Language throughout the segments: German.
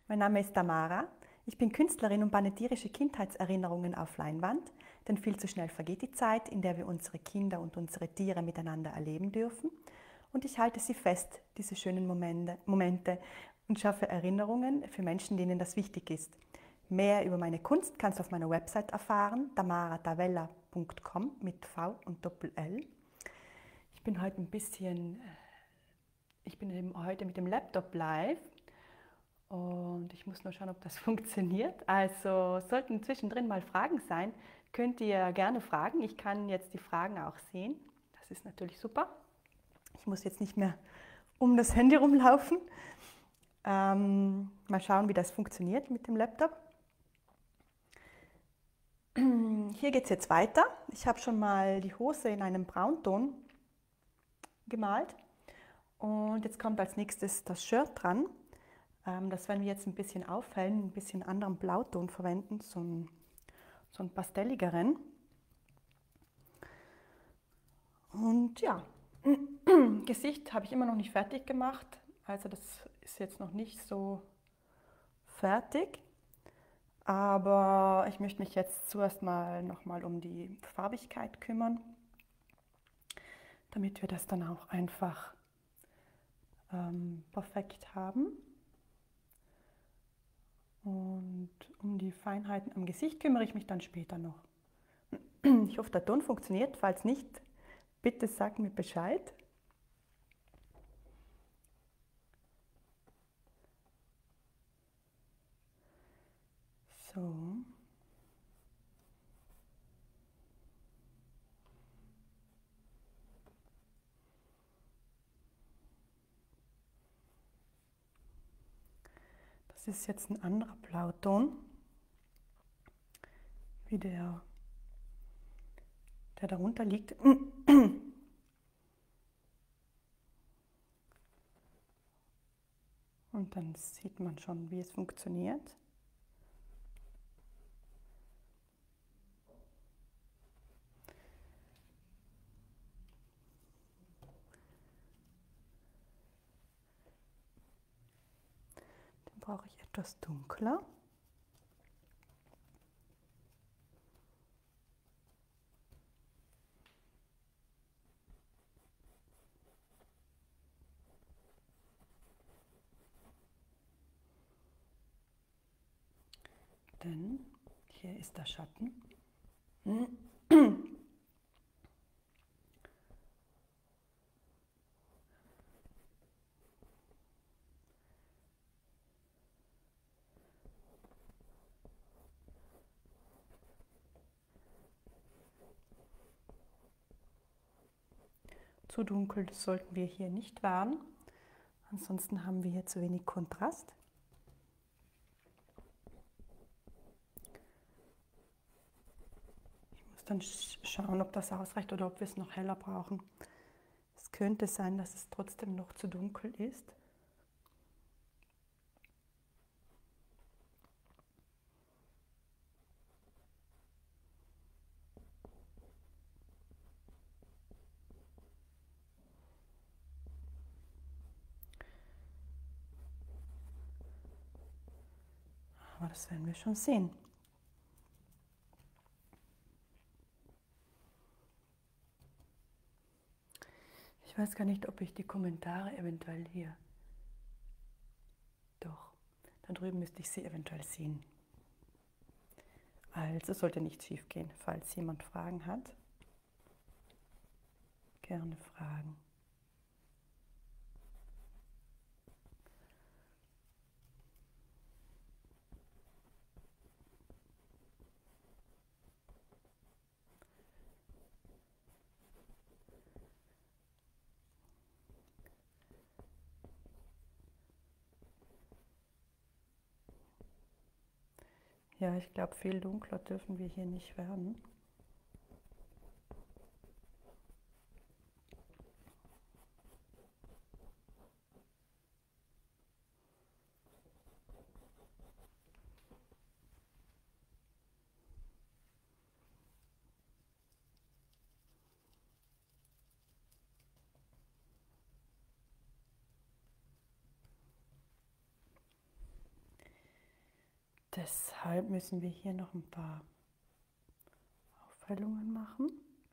Mein Name ist Tamara. Ich bin Künstlerin und bande tierische Kindheitserinnerungen auf Leinwand, denn viel zu schnell vergeht die Zeit, in der wir unsere Kinder und unsere Tiere miteinander erleben dürfen. Und ich halte sie fest, diese schönen Momente, und schaffe Erinnerungen für Menschen, denen das wichtig ist. Mehr über meine Kunst kannst du auf meiner Website erfahren, tamaratavella.com mit V und Doppel-L. Ich bin heute heute mit dem Laptop live. Und ich muss nur schauen, ob das funktioniert. Also sollten zwischendrin mal Fragen sein, könnt ihr gerne fragen. Ich kann jetzt die Fragen auch sehen. Das ist natürlich super. Ich muss jetzt nicht mehr um das Handy rumlaufen. Mal schauen, wie das funktioniert mit dem Laptop. Hier geht es jetzt weiter. Ich habe schon mal die Hose in einem Braunton gemalt. Und jetzt kommt als nächstes das Shirt dran. Das werden wir jetzt ein bisschen aufhellen, ein bisschen anderen Blauton verwenden, so einen pastelligeren. Und ja, Gesicht habe ich immer noch nicht fertig gemacht, also das ist jetzt noch nicht so fertig. Aber ich möchte mich jetzt zuerst mal nochmal um die Farbigkeit kümmern, damit wir das dann auch einfach perfekt haben. Und um die Feinheiten am Gesicht kümmere ich mich dann später noch. Ich hoffe, der Ton funktioniert. Falls nicht, bitte sag mir Bescheid. So. Das ist jetzt ein anderer Blauton, wie der darunter liegt. Und dann sieht man schon, wie es funktioniert. Den brauche ich etwas dunkler. Denn hier ist der Schatten. Zu dunkel sollten wir hier nicht werden, ansonsten haben wir hier zu wenig Kontrast. Ich muss dann schauen, ob das ausreicht oder ob wir es noch heller brauchen. Es könnte sein, dass es trotzdem noch zu dunkel ist. Aber das werden wir schon sehen. Ich weiß gar nicht, ob ich die Kommentare eventuell hier... Doch, da drüben müsste ich sie eventuell sehen. Also sollte nichts schief gehen. Falls jemand Fragen hat, gerne fragen. Ja, ich glaube, viel dunkler dürfen wir hier nicht werden. Deshalb müssen wir hier noch ein paar Aufhellungen machen.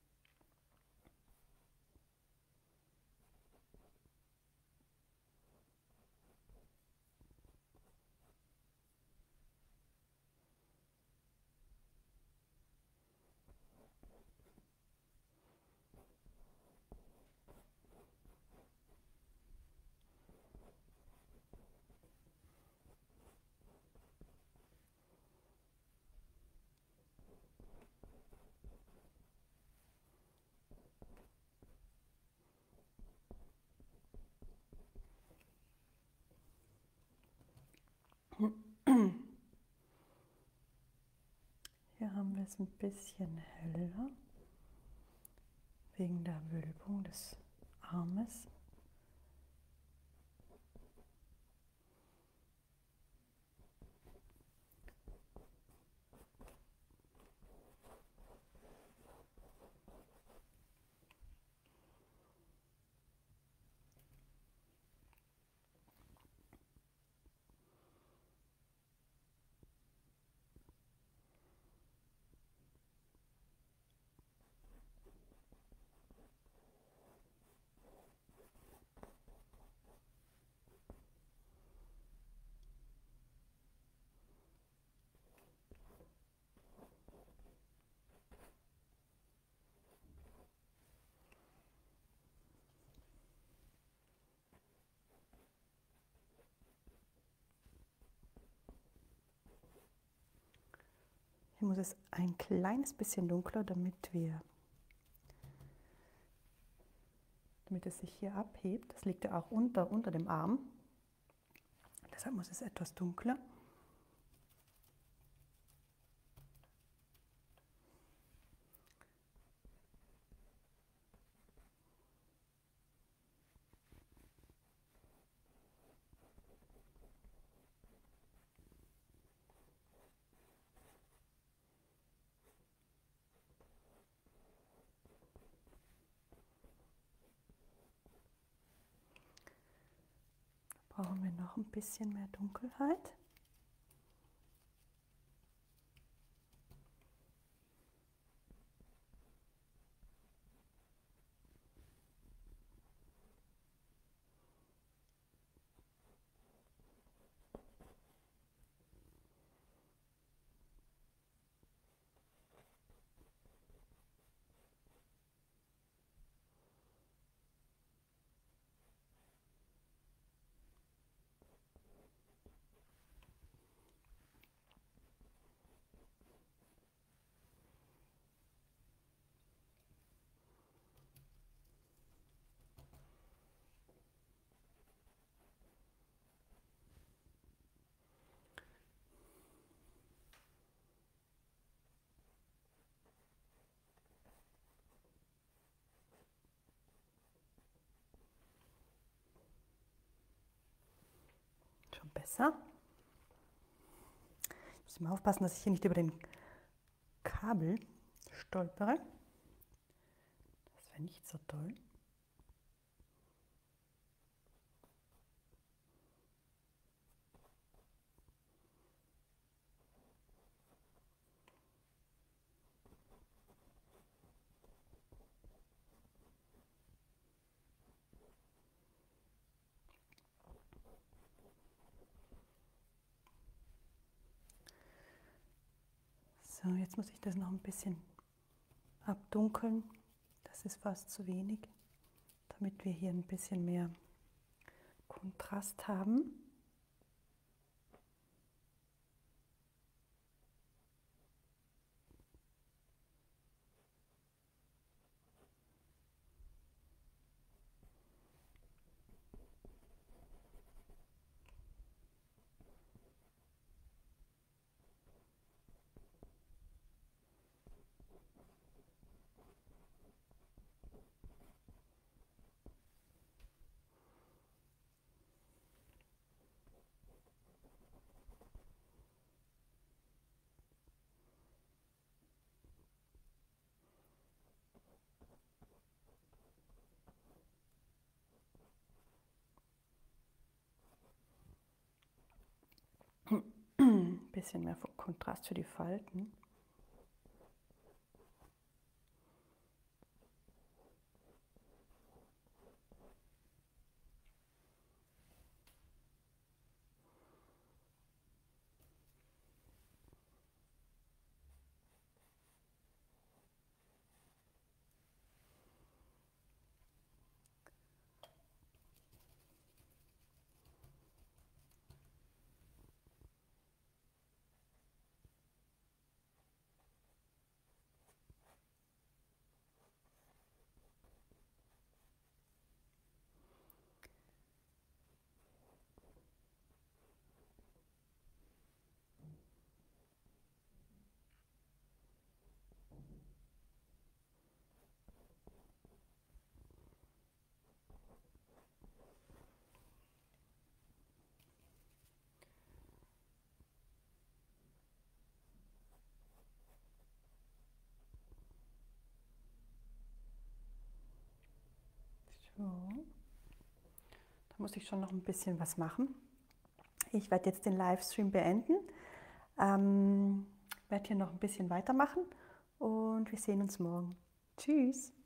Hier haben wir es ein bisschen heller, wegen der Wölbung des Armes. Hier muss es ein kleines bisschen dunkler, damit es sich hier abhebt. Das liegt ja auch unter dem Arm. Deshalb muss es etwas dunkler. Brauchen wir noch ein bisschen mehr Dunkelheit. Schon besser. Ich muss mal aufpassen, dass ich hier nicht über den Kabel stolpere. Das wäre nicht so toll. So, jetzt muss ich das noch ein bisschen abdunkeln. Das ist fast zu wenig, damit wir hier ein bisschen mehr Kontrast haben. bisschen mehr Kontrast für die Falten. So. Da muss ich schon noch ein bisschen was machen. Ich werde jetzt den Livestream beenden, werde hier noch ein bisschen weitermachen und wir sehen uns morgen. Tschüss!